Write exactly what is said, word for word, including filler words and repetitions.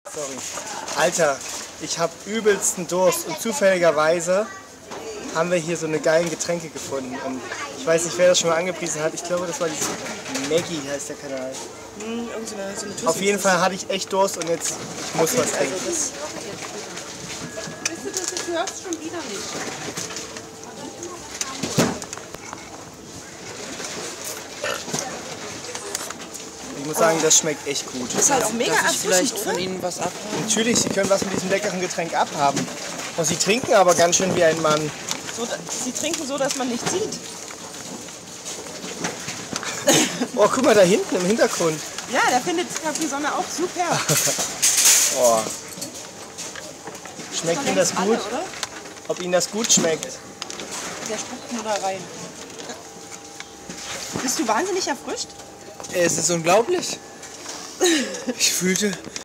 Sorry. Alter, ich habe übelsten Durst und zufälligerweise haben wir hier so eine geilen Getränke gefunden. Und ich weiß nicht, wer das schon mal angepriesen hat. Ich glaube, das war dieses Maggie, heißt der Kanal. Hm, irgend so eine, so eine Auf jeden Fall hatte ich echt Durst und jetzt ich muss was trinken. Also das, Weißt du, das, das hörst schon wieder nicht. Ich muss sagen, das schmeckt echt gut. das ist halt auch mega Darf ich erfrischend, vielleicht oder? von Ihnen was abhaben? Natürlich, Sie können was mit diesem leckeren Getränk abhaben. Und Sie trinken aber ganz schön wie ein Mann. So, da- sie trinken so, dass man nichts sieht. Oh, guck mal da hinten im Hintergrund. Ja, der findet Capri-Sonne auch super. Oh. Schmeckt Ihnen das Alle, gut? oder? Ob Ihnen das gut schmeckt? Der spuckt nur da rein. Bist du wahnsinnig erfrischt? Es ist unglaublich. Ich fühlte,